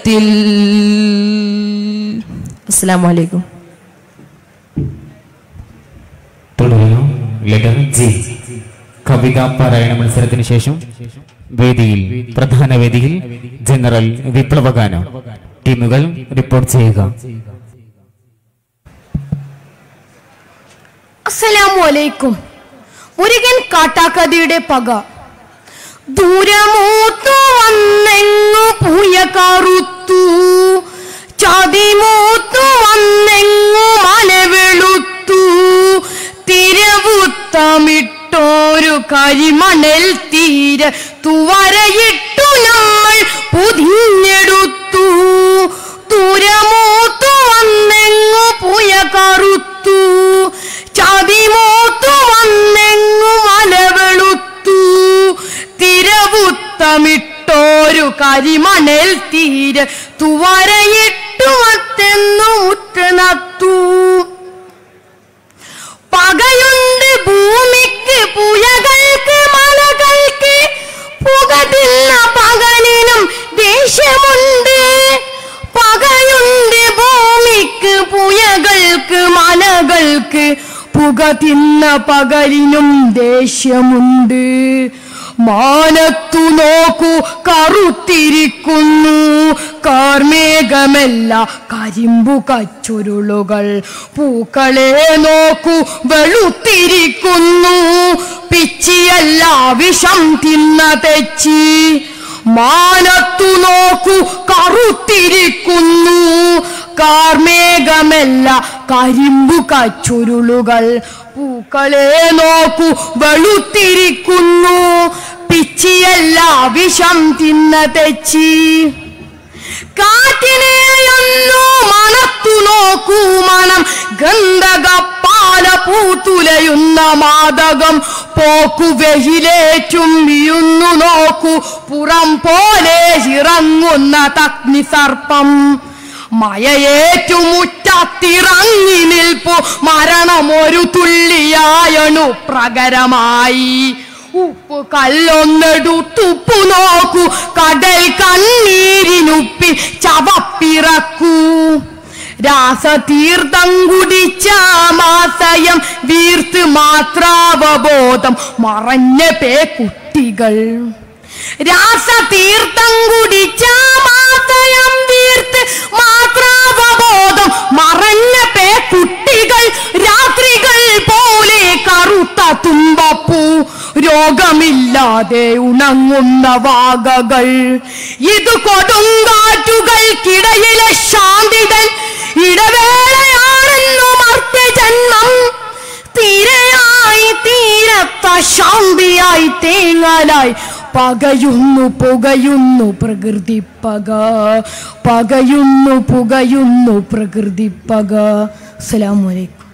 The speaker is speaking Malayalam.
ഹൃദയത്തിൽ. അസ്സലാമു അലൈക്കും. തുടരുന്നു ലെറ്റർ ജി. കവിതാ പാരായണ മത്സരത്തിന് ശേഷം പ്രധാന വേദിയിൽ ജനറൽ വിപ്ലവഗാനം. ടീമുകൾ റിപ്പോർട്ട് ചെയ്യുക. അസ്സലാമു അലൈക്കും. മുരുകൻ കാട്ടാക്കതിയുടെ പക. ദൂരമൂത്തു വന്നെങ്ങു പൂയ കറുത്തു, ചതിമൂത്തു വന്നെങ്ങു മല വെളുത്തു, തിരവുത്തമിട്ടോരു കരിമണൽ തീര തുവരയിട്ടു നമ്മൾ പുതിഞ്ഞെടുത്തു. ദൂരമൂത്തു വന്നെങ്ങു പൂയ കറുത്തു, ചതിമൂത്തു വന്നെങ്ങു മല വെളുത്തു, തിരവുത്തമിട്ടോരു കരിമണൽ തീര തുവരയിട്ടു മത്തെന്നു മുറ്റനത്തു. പകയുണ്ട് ഭൂമിക്ക് പുഴകൾക്ക് മലകൾക്ക്, പുകതിന്ന പകലിനും ദേഷ്യമുണ്ട്. പകയുണ്ട് ഭൂമിക്ക് പുഴകൾക്ക് മലകൾക്ക്, പുക തിന്ന പകലിനും ദേഷ്യമുണ്ട്. മാനത്തു നോക്കൂ കറുത്തിരിക്കുന്നു കാർമേഘമല്ല കരിമ്പു കച്ചുരുളുകൾ. പൂക്കളെ നോക്കൂ വെളുത്തിരിക്കുന്നു പിച്ചിയല്ല വിഷം തിന്ന തെച്ചി. മാനത്തു നോക്കൂ കറുത്തിരിക്കുന്നു കാർമേഘമല്ല കരിമ്പു കച്ചുരുളുകൾ. പൂക്കളെ നോക്കൂ വെളുത്തിരിക്കുന്നു പിച്ചിയല്ല വിഷം തിന്ന തെച്ചി. കാറ്റിനെയൊന്നു മണത്തു നോക്കൂ മണം ഗന്ധകപ്പാല പൂത്തുലയുന്ന മാദകം. പോക്കു വെയിലേറ്റും വീയുന്നു നോക്കൂ പുറം പോലെ ഇറങ്ങുന്ന അഗ്നിസർപ്പം. മഴയേറ്റു മുറ്റത്തിറങ്ങി നിൽപ്പു മരണമൊരു തുള്ളിയായണു പ്രകരമായി. ഉപ്പു കല്ലൊന്നെടുത്തുപ്പു നോക്കൂ കടൽ കണ്ണീരിനുപ്പി ചവപ്പിറക്കൂ. രാസതീർത്ഥം കുടിച്ച മാസയം വീർത്ത് മാത്രാവബോധം മറഞ്ഞ കുട്ടികൾ. രാസതീർത്ഥം കുടിച്ച മാസയം വീർത്ത് മാത്രാവബോധം മറഞ്ഞ കുട്ടികൾ. രാത്രികൾ പോലെ കറുത്ത തുമ്പപ്പൂ, രോഗമില്ലാതെ ഉണങ്ങുന്ന വാകകൾ. ഇത് കൊടുങ്കാറ്റുകൾക്കിടയിലെ ശാന്തികൾ. ഇടവേളയാണെന്നു മർത്യജന്മം. തീരയായി തീരത്ത ശാന്തിയായി തേങ്ങലായി പകയുന്നു പുകയുന്നു പ്രകൃതി പക. പകയുന്നു പുകയുന്നു പ്രകൃതി പക. അസ്സലാമു അലൈക്കും.